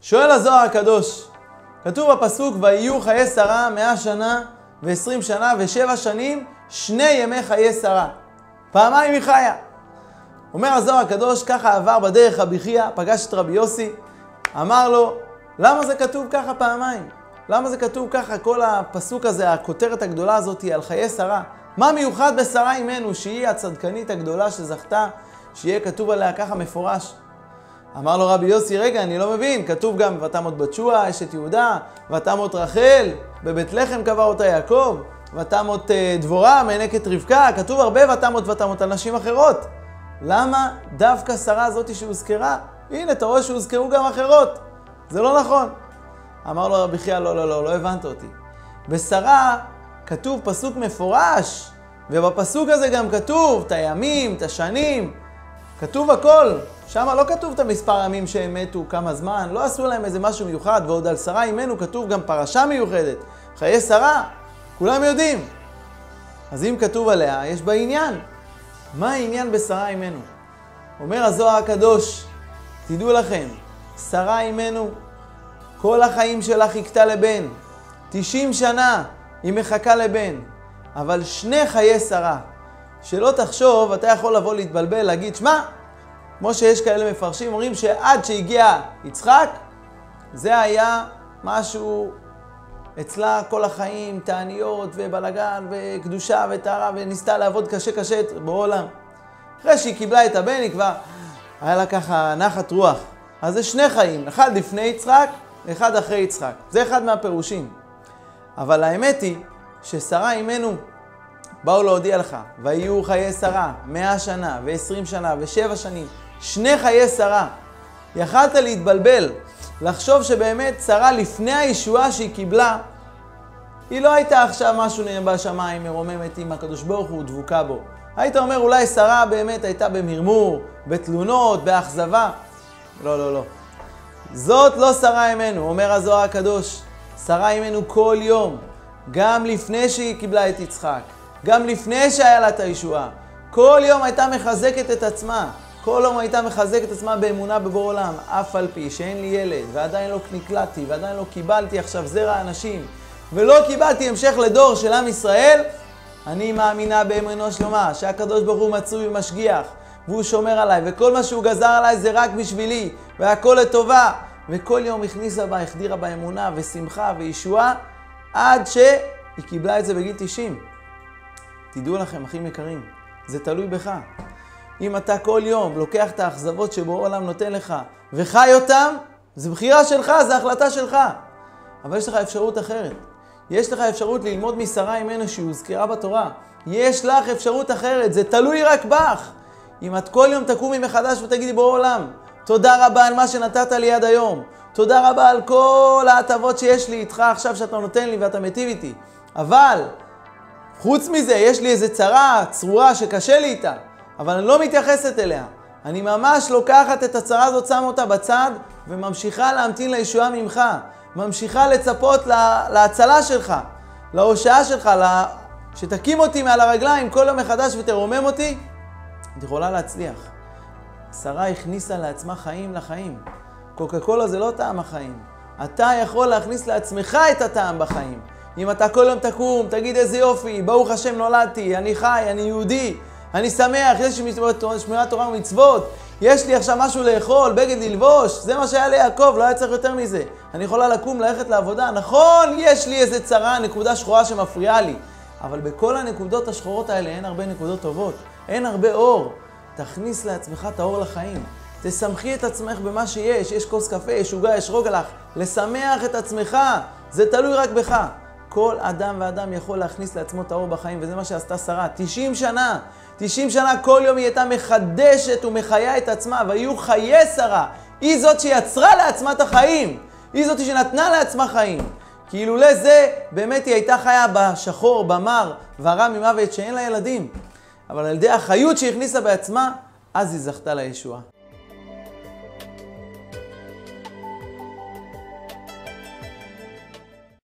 שואל הזוהר הקדוש, כתוב בפסוק, ויהיו חיי שרה 100 שנה ו20 שנה ו7 שנים, 2 ימי חיי שרה. פעמיים היא חיה. אומר הזוהר הקדוש, ככה עבר בדרך רבי חייא, פגש את רבי יוסי, אמר לו, למה זה כתוב ככה פעמיים? למה זה כתוב ככה, כל הפסוק הזה, הכותרת הגדולה הזאת היא על חיי שרה? מה מיוחד בשרה אימנו, שהיא הצדקנית הגדולה שזכתה, שיהיה כתוב עליה ככה מפורש? אמר לו רבי יוסי, רגע, אני לא מבין, כתוב גם ותמות בת שועה, אשת יהודה, ותמות רחל, בבית לחם קבע אותה יעקב, ותמות דבורה, מנקת רבקה, כתוב הרבה ותמות על נשים אחרות. למה דווקא שרה הזאת שהוזכרה? הנה, אתה רואה שהוזכרו גם אחרות. זה לא נכון. אמר לו רבי חייא, לא הבנת אותי. בשרה כתוב פסוק מפורש, ובפסוק הזה גם כתוב את הימים, את השנים, כתוב הכל. שם לא כתוב את המספר ימים שהם מתו, כמה זמן, לא עשו להם איזה משהו מיוחד, ועוד על שרה אימנו כתוב גם פרשה מיוחדת. חיי שרה, כולם יודעים. אז אם כתוב עליה, יש בה עניין. מה העניין בשרה אימנו? אומר הזוהר הקדוש, תדעו לכם, שרה אימנו, כל החיים שלה חיכתה לבן. 90 שנה היא מחכה לבן. אבל 2 חיי שרה. שלא תחשוב, אתה יכול לבוא להתבלבל, להגיד, שמה, כמו שיש כאלה מפרשים, אומרים שעד שהגיע יצחק, זה היה משהו אצלה כל החיים, תעניות ובלגן וקדושה וטהרה, וניסתה לעבוד קשה בעולם. אחרי שהיא קיבלה את הבן, היא כבר היה לה ככה נחת רוח. אז זה 2 חיים, אחד לפני יצחק, אחד אחרי יצחק. זה אחד מהפירושים. אבל האמת היא ששרה אימנו באו להודיע לך, ויהיו חיי שרה 100 שנה ו20 שנה ו7 שנים, 2 חיי שרה. יכלת להתבלבל, לחשוב שבאמת שרה לפני הישועה שהיא קיבלה, היא לא הייתה עכשיו משהו בשמיים, מרוממת עם הקדוש ברוך הוא, דבוקה בו. היית אומר אולי שרה באמת הייתה במרמור, בתלונות, באכזבה. לא. זאת לא שרה אימנו, אומר הזוהר הקדוש. שרה אימנו כל יום, גם לפני שהיא קיבלה את יצחק, גם לפני שהיה לה את הישועה. כל יום הייתה מחזקת את עצמה. כל יום הייתה מחזקת את עצמה באמונה בבורא עולם. אף על פי שאין לי ילד, ועדיין לא נקלטתי, ועדיין לא קיבלתי עכשיו זרע אנשים, ולא קיבלתי המשך לדור של עם ישראל, אני מאמינה באמונו שלמה, שהקדוש ברוך הוא מצוי ומשגיח, והוא שומר עליי, וכל מה שהוא גזר עליי זה רק בשבילי, והכל לטובה. וכל יום הכניסה בה, החדירה בה אמונה ושמחה וישועה, עד שהיא קיבלה את זה בגיל 90. תדעו לכם, אחים יקרים, זה תלוי בך. אם אתה כל יום לוקח את האכזבות שבורא עולם נותן לך, וחי אותם, זה בחירה שלך, זה החלטה שלך. אבל יש לך אפשרות אחרת. יש לך אפשרות ללמוד משרה אימנו שהוזכרה בתורה. יש לך אפשרות אחרת, זה תלוי רק בך. אם את כל יום תקומי מחדש ותגידי בורא עולם, תודה רבה על מה שנתת לי עד היום. תודה רבה על כל ההטבות שיש לי איתך עכשיו שאתה נותן לי ואתה מטיב איתי. אבל חוץ מזה יש לי איזה צרה, צרורה שקשה לי איתה, אבל אני לא מתייחסת אליה. אני ממש לוקחת את הצרה הזאת, שם אותה בצד וממשיכה להמתין לישועה ממך. ממשיכה לצפות להצלה שלך, להושעה שלך, שתקים אותי מעל הרגליים כל יום מחדש ותרומם אותי. את יכולה להצליח. שרה הכניסה לעצמה חיים לחיים. קוקה קולה זה לא טעם החיים. אתה יכול להכניס לעצמך את הטעם בחיים. אם אתה כל יום תקום, תגיד איזה יופי, ברוך השם נולדתי, אני חי, אני יהודי, אני שמח, יש לי שמירת תורה ומצוות, יש לי עכשיו משהו לאכול, בגד ללבוש, זה מה שהיה ליעקב, לא היה צריך יותר מזה. אני יכולה לקום, ללכת לעבודה, נכון, יש לי איזה צרה, נקודה שחורה שמפריעה לי. אבל בכל הנקודות השחורות האלה אין הרבה נקודות טובות, אין הרבה אור. תכניס לעצמך את האור לחיים. תשמחי את עצמך במה שיש, יש כוס קפה, יש עוגה, יש רוגלח. לשמח את עצמך, זה תלוי רק בך. כל אדם ואדם יכול להכניס לעצמו את האור בחיים, וזה מה שעשתה שרה. 90 שנה. 90 שנה כל יום היא הייתה מחדשת ומחיה את עצמה, והיו חיי שרה. היא זאת שיצרה לעצמה את החיים. היא זאת שנתנה לעצמה חיים. כי אילולא זה, באמת היא הייתה חיה בשחור, במר, והרע ממוות שאין לה ילדים. אבל על ידי החיות שהכניסה בעצמה, אז היא זכתה לישועה.